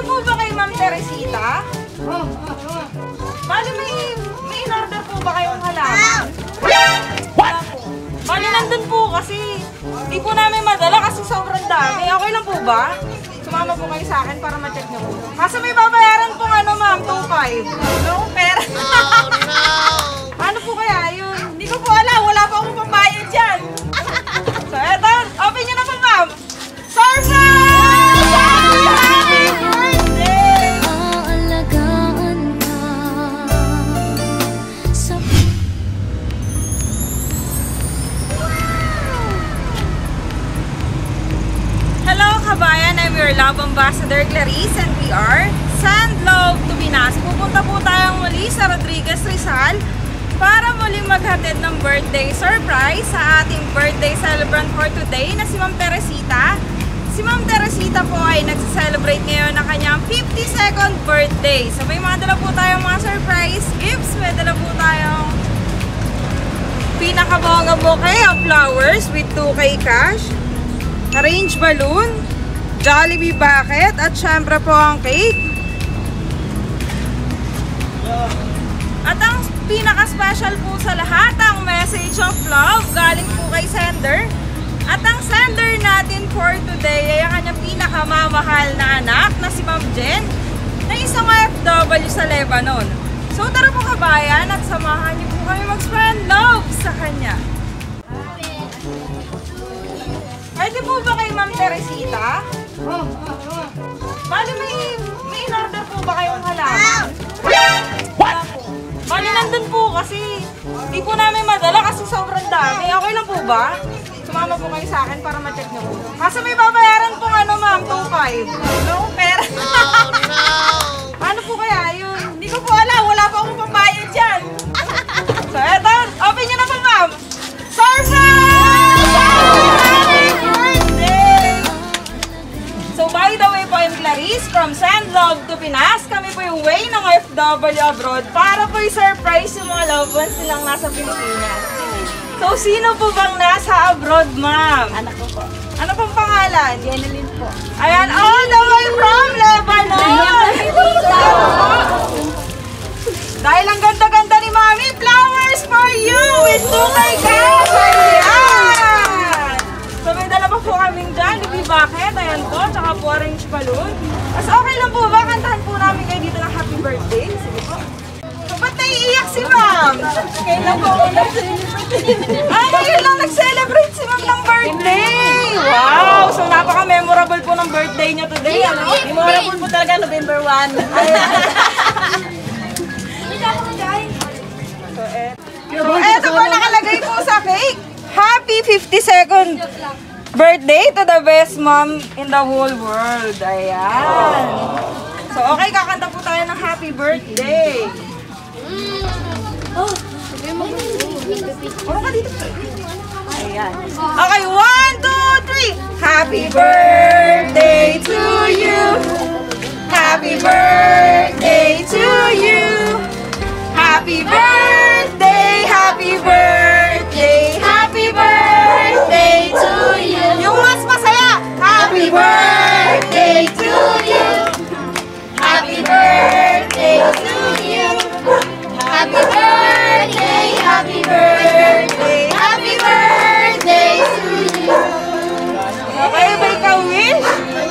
po ba kay Ma'am Teresita? Bali may in-order po ba kayong halaman? Wala po. Bali nandun po kasi hindi po namin madala kasi sobrang dami. Okay lang po ba? Sumama po kayo sa akin para ma-check nyo po. Kaso may babayaran pong ano ma'am, 2.5. No, pera. Oh no! Paano po kaya yun? Hindi ko po alam. Wala pa akong pambayad dyan. So eto, open nyo na po ma'am. Surprise! Happy birthday! Hello kabayan, I'm your love ambassador Clarice and we are Send Love to Pinas. Pupunta po tayong muli sa Rodriguez Rizal para muling maghatid ng birthday surprise sa ating birthday celebrant for today na si Ma'am Teresita. Si Ma'am Teresita po ay nagsa-celebrate ngayon ng kanyang 52nd birthday. So may mga dala po tayong mga surprise gifts. May dala po tayong pinakabongga bouquet of flowers with 2K cash, arrange balloon, Jollibee bucket, at syempre po ang cake. At ang pinaka-special po sa lahat, ang message of love galing po kay sender. At ang sender natin for today ay ang kanyang pinakamamahal na anak na si Ma'am Jen na isang OFW sa Lebanon. So tara po kabayan at samahan niyo po kami mag-spread love sa kanya. Pwede po ba kay Ma'am Teresita? Bali may in-order po ba kayong halaman? Wala po. Bali nandun po kasi hindi po namin madala kasi sobrang dami. Okay lang po ba? Sumama po kayo sa akin para ma-check nyo po. Kaso may babayaran pong ano ma'am, 2.5. No, pera. Oh no! Paano po kaya yun? Hindi ko po alam. Wala pa akong pambayad dyan. So eto, open nyo na po ma'am. Surprise! Happy birthday! So by the way po, I'm Clarice from Send Love to Pinas. Kami po yung way ng OFW abroad para po i-surprise yung mga loved ones nilang nasa Pilipinas. So, sino po bang nasa abroad, ma'am? Anak ko po. Ano pong pangalan? Yenelyn po. Ayan, all the way from Lebanon! Dahil ang ganda-ganda ni Mami, flowers for you with 2K cash! Ayan! So, may dala pa po kaming Jollibee bucket. Ayan po, tsaka po orange balloon. As okay lang po ba? Kantahan po namin kayo dito ng happy birthday. Sige po. Ba't naiiyak si ma'am? Kailan po ako nag-celebrate? Ay, ngayon lang nag-celebrate si ma'am ng birthday! Wow! So, napaka-memorable po ng birthday niyo today, ano? Memorable po talaga, November 1. So, eto po nakalagay po sa cake. Happy 52nd birthday to the best mom in the whole world. Ayan. So, okay, kakanta po tayo ng happy birthday. Puro ka dito. Ayan. Okay, 1, 2, 3. Happy birthday to you. Happy birthday to you. Happy birthday, happy birthday, happy birthday to you. Yung mas masaya. Happy birthday to you. Happy birthday to you. Happy birthday, happy birthday, happy birthday to you. Okay, may ka-wish?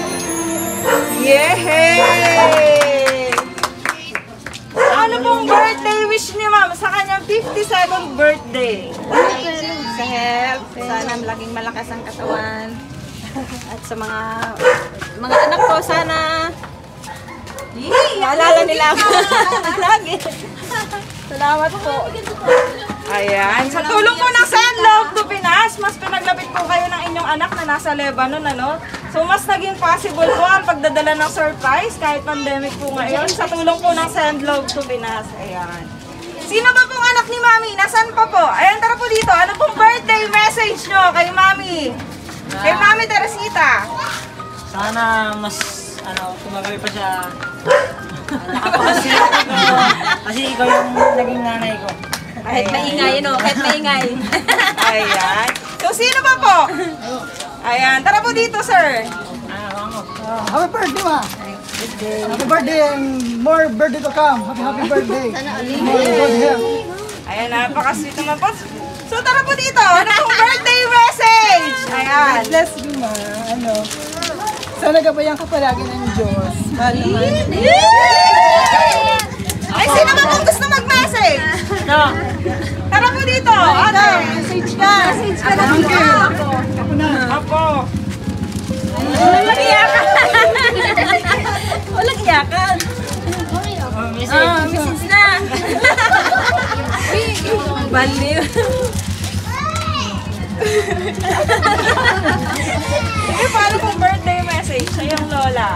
Yay! Ano pong birthday wish ni ma'am sa kanyang 52nd birthday? Sa health, sana laging malakas ang katawan. At sa mga anak ko, sana maalala nila ako lagi. Salamat po. Ayan. Sa tulong po ng Send Love to Pinas, mas pinaglapit po kayo ng inyong anak na nasa Lebanon, ano? So, mas naging possible po ang pagdadala ng surprise kahit pandemic po ngayon. Sa tulong po ng Send Love to Pinas. Ayan. Sino ba pong anak ni Mami? Nasaan pa po? Ayan, tara po dito. Ano pong birthday message nyo kay Mami? Kay Mami Teresita. Sana mas, tumagal pa siya. Kasi ikaw yung naging nanay ko. Kahit maingay, no? Kahit maingay. Ayan. So, sino pa po? Ayan. Tara po dito, sir. Happy birthday, ma! Happy birthday and more birthday to come. Happy birthday. More good health. Ayan, napaka-sweet naman po. So tara po dito, ano pong birthday message? Ayan. God bless you, ma. Ano? Sana gabayan ka palagi ng Diyos. Mahal naman. Ay, sino ba pong gusto mag-message? No. Tara po dito, ate. Message ka. Message ka na. Ako na. Apo. Walang iyakan. Walang iyakan. Message na. Baliw. Sige, paano pong birthday message sa iyong lola?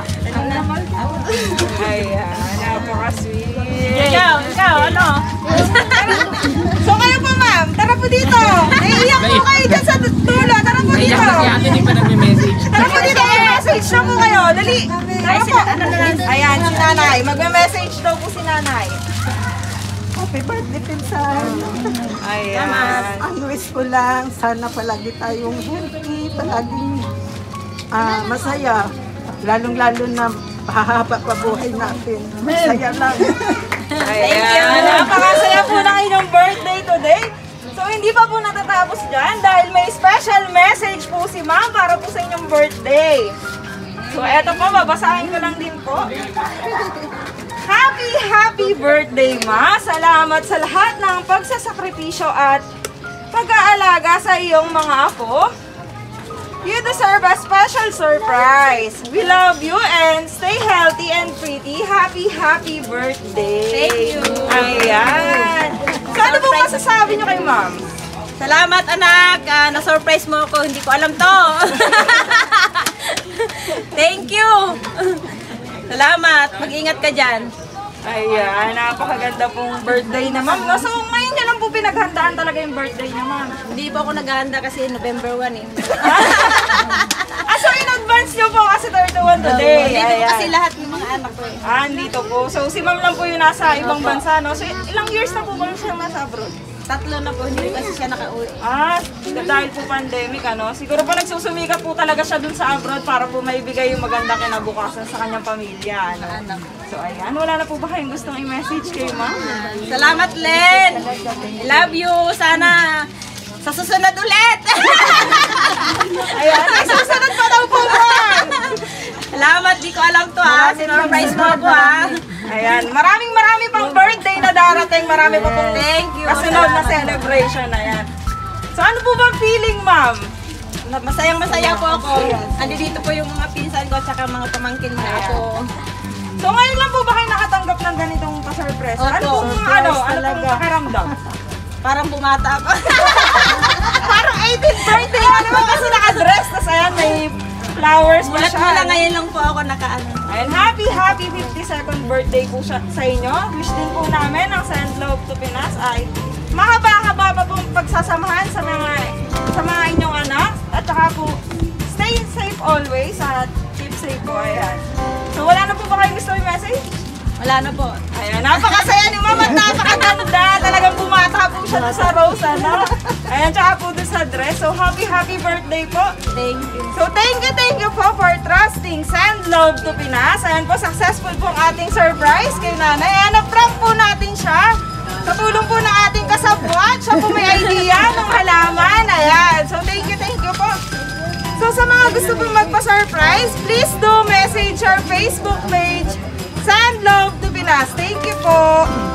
Ayan, napaka-sweet. Ikaw, ano? So kayo po ma'am, tara po dito. Naiiyak po kayo dyan sa dulo. Tara po dito. Hindi pa nag-message. Tara po dito, mag-message na po kayo. Dali. Tara po. Ayan, si nanay. Mag-message daw po si nanay. Happy birthday, Pinsan. Ayan. Ang wish ko lang, sana palagi tayong healthy, palaging masaya. Lalong-lalo na hahaba pa buhay natin. Masaya lang. Ayan. Napakasaya po ng inyong birthday today. So hindi pa po natatapos dyan dahil may special message po si ma'am para po sa inyong birthday. So eto po, babasahin ko lang din po. Happy birthday, ma! Salamat sa lahat ng pagsasakripisyo at pag-aalaga sa iyong mga apo. You deserve a special surprise. We love you and stay healthy and pretty. Happy birthday! Thank you. Ayan. So ano po masasabi niyo kay ma'am? Salamat, anak. Na-surprise mo ako. Hindi ko alam to. Thank you. Salamat. Mag-ingat ka dyan. Ayan, napakaganda pong birthday na ma'am. No? So ngayon niya lang po pinaghandaan talaga yung birthday niya ma'am. Hindi po ako naghahanda kasi November 1 eh. So in advance niyo po kasi 31 today. Dito po Ayan. kasi lahat ng mga anak ko eh. Dito po. So si ma'am lang po yung nasa ibang bansa, no? So ilang years na po ba siya nasa abroad? 3 na po, hindi kasi siya nakauwi. Dahil po pandemic, ano? Siguro po nagsusumikap po talaga siya dun sa abroad para po maibigay yung maganda kinabukasan sa kanyang pamilya, ano? So ayan, wala na po ba kayong gustong i-message kay ma'am? Salamat, Len! I love you! Sana sa susunod ulit! Ayan, ay susunod pa daw po ma'am! Salamat, di ko alam to ha. Sinurprise mo ako ha. Ayan, maraming pang birthday na darating. Marami pa pong Thank you. kasunod na celebration. Ayan. So ano po bang feeling, ma'am? Masayang-masaya po ako. Andi dito po yung mga pinsan ko at saka mga pamangkin na ako. So ngayon lang po ba kayo nakatanggap ng ganitong pa-surprise? Ano Opo. pong pong pakiramdam? Parang bumata ako. Parang 18th birthday nga naman kasi naka-dress. Tapos ayan, may flowers pa siya. Mulat-mula ngayon lang po ako nakaano. Ayan, happy 52nd birthday po siya sa inyo. Wish din po namin ang Send Love to Pinas ay mahaba-haba pa pong pagsasamahan sa mga inyong anak. At saka po, stay safe always at keep safe po. Ayan. So wala na po ba kayong gusto yung message? Wala na po. Ayan, napakasaya ni mama at napakaganda. Talagang bumata po siya doon sa rose, ano? Ayan, tsaka po doon sa dress. So happy birthday po. Thank you. So thank you po for trusting Send Love to Pinas. Ayan po, successful po ang ating surprise kay nanay. Ayan, na-prank po natin siya. Sa tulong po ng ating kasabwat. Siya po may idea ng halaman. Ayan, so thank you po. So sa mga gusto po magpa-surprise, please do message our Facebook page, Send Love to Pinas. Thank you po.